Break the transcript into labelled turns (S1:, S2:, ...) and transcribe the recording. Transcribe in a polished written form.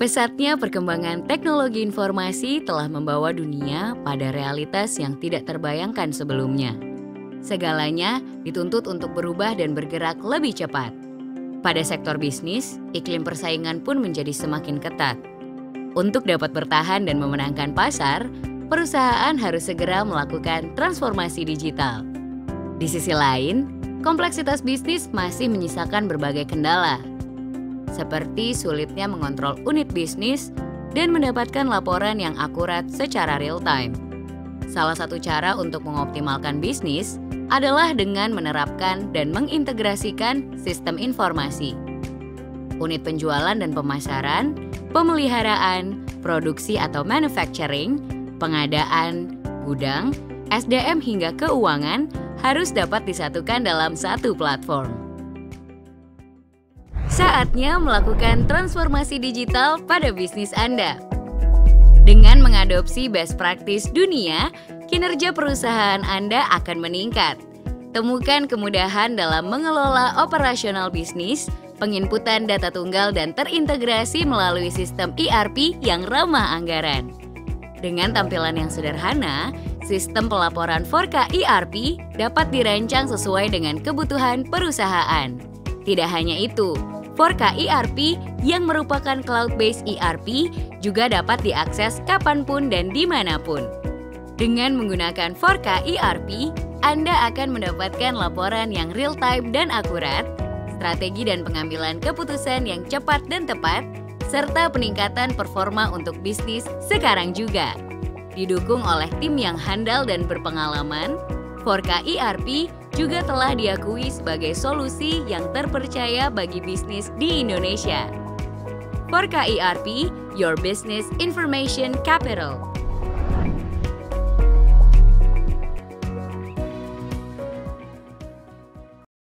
S1: Pesatnya perkembangan teknologi informasi telah membawa dunia pada realitas yang tidak terbayangkan sebelumnya. Segalanya dituntut untuk berubah dan bergerak lebih cepat. Pada sektor bisnis, iklim persaingan pun menjadi semakin ketat. Untuk dapat bertahan dan memenangkan pasar, perusahaan harus segera melakukan transformasi digital. Di sisi lain, kompleksitas bisnis masih menyisakan berbagai kendala, seperti sulitnya mengontrol unit bisnis dan mendapatkan laporan yang akurat secara real-time. Salah satu cara untuk mengoptimalkan bisnis adalah dengan menerapkan dan mengintegrasikan sistem informasi. Unit penjualan dan pemasaran, pemeliharaan, produksi atau manufacturing, pengadaan, gudang, SDM hingga keuangan harus dapat disatukan dalam satu platform. Saatnya melakukan transformasi digital pada bisnis Anda. Dengan mengadopsi best practice dunia, kinerja perusahaan Anda akan meningkat. Temukan kemudahan dalam mengelola operasional bisnis, penginputan data tunggal dan terintegrasi melalui sistem ERP yang ramah anggaran. Dengan tampilan yang sederhana, sistem pelaporan 4K ERP dapat dirancang sesuai dengan kebutuhan perusahaan. Tidak hanya itu, 4K ERP yang merupakan cloud-based ERP juga dapat diakses kapanpun dan dimanapun. Dengan menggunakan 4K ERP, Anda akan mendapatkan laporan yang real-time dan akurat, strategi dan pengambilan keputusan yang cepat dan tepat, serta peningkatan performa untuk bisnis sekarang juga. Didukung oleh tim yang handal dan berpengalaman, 4K ERP juga telah diakui sebagai solusi yang terpercaya bagi bisnis di Indonesia. 4K ERP, Your Business Information Capital.